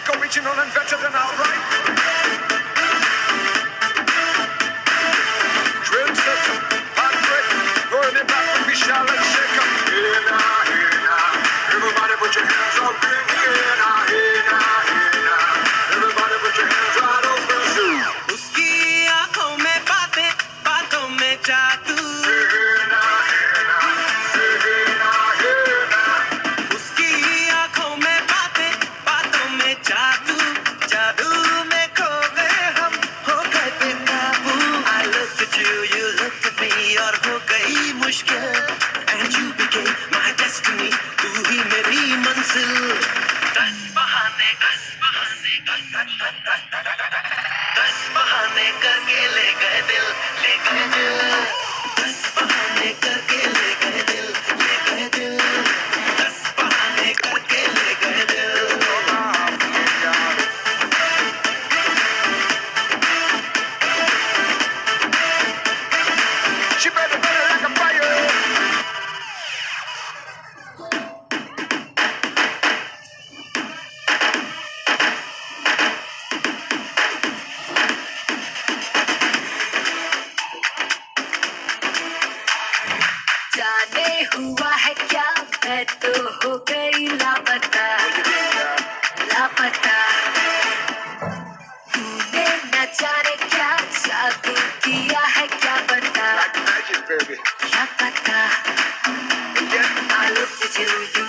classic, original and better than outright. Trendsetter, heartbreaker, throwing it back with Vishal and Shaker. Hey nah, everybody put your hands up in the air now. Hey nah, everybody put your hands right up in the air. उसकी आँखों में बातें, बातों में जादू. उसकी आँखों में बातें, बातों में जादू. जादू में खो गए हम, हो गए बेकाबू. I looked at you, you looked at me, और हो गई मुश्किल. And you became my destiny, तू ही मेरी मंजिल. दस बहाने करके ले गए दिल, ले गए दिल. 10 बहाने करके ले गए दिल, ले गए दिल. 10 बहाने करके ले गए दिल. She better like a fire. जाने हुआ है क्या, मैं तो हो गई लापता, लापता. तूने न जाने क्या जादू किया है, क्या पता, Like magic, baby. क्या पता. I looked at you, you